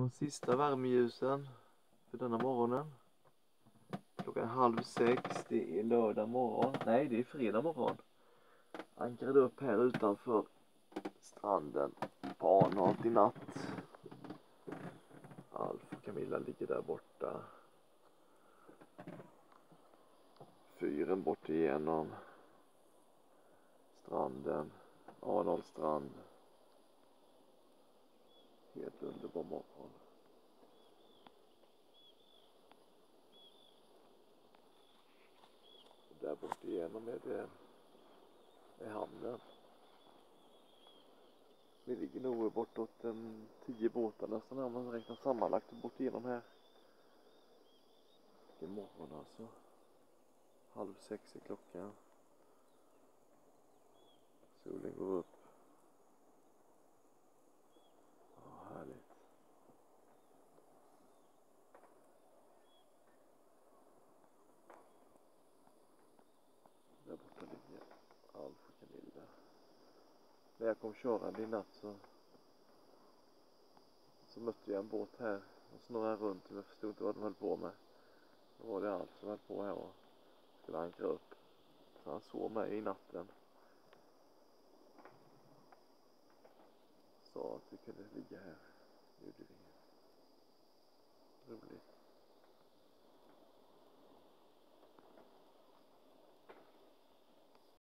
De sista värmeljusen för denna morgonen. Klockan 5:30, det är lördag morgon. Nej, det är fredag morgon. Ankrade upp här utanför stranden på Arnold i natt. Alf och Camilla ligger där borta. Fyren bort igenom stranden. Arnold strand. Helt underbar morgon. Där bort igenom är hamnen. Vi ligger nog bortåt 10 båtar nästan när man räknar sammanlagt bort igenom här. Imorgon alltså. 5:30 är klockan. Solen går upp. Ja, härligt. Där borta ligger Alf och Camilla. När jag kom körande i natt så mötte jag en båt här och snurrade runt. Jag förstod inte vad de höll på med. Då var det Alf som höll på här och skulle ankra upp. Så han såg mig i natten. Sa att vi kunde ligga här. Det gjorde vi. Roligt.